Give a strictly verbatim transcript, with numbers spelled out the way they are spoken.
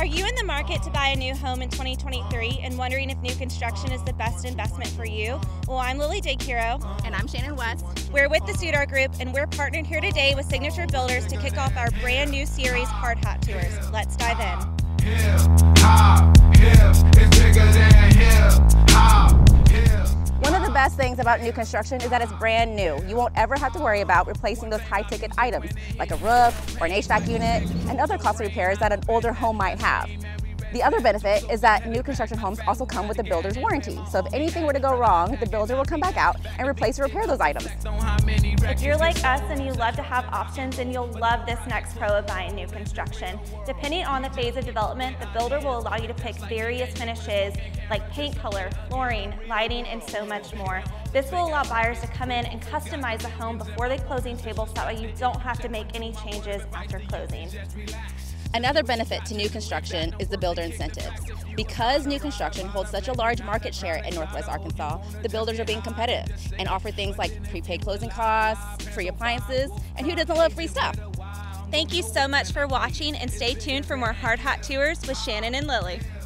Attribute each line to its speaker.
Speaker 1: Are you in the market to buy a new home in twenty twenty-three and wondering if new construction is the best investment for you? Well, I'm Lily Digghero.
Speaker 2: And I'm Shannon West.
Speaker 1: We're with the Shoutout Group, and we're partnered here today with Signature Builders to kick off our brand new series, Hard Hot Tours. Let's dive in.
Speaker 3: Hip hop, hip, it's bigger than hip hop, hip.
Speaker 2: One of the best things about new construction is that it's brand new. You won't ever have to worry about replacing those high-ticket items like a roof or an H V A C unit and other costly repairs that an older home might have. The other benefit is that new construction homes also come with a builder's warranty. So if anything were to go wrong, the builder will come back out and replace or repair those items.
Speaker 1: If you're like us and you love to have options, then you'll love this next pro of buying new construction. Depending on the phase of development, the builder will allow you to pick various finishes like paint color, flooring, lighting, and so much more. This will allow buyers to come in and customize the home before the closing table, so that way you don't have to make any changes after closing.
Speaker 2: Another benefit to new construction is the builder incentives. Because new construction holds such a large market share in Northwest Arkansas, the builders are being competitive and offer things like prepaid closing costs, free appliances, and who doesn't love free stuff?
Speaker 1: Thank you so much for watching, and stay tuned for more Hard Hot Tours with Shannon and Lily.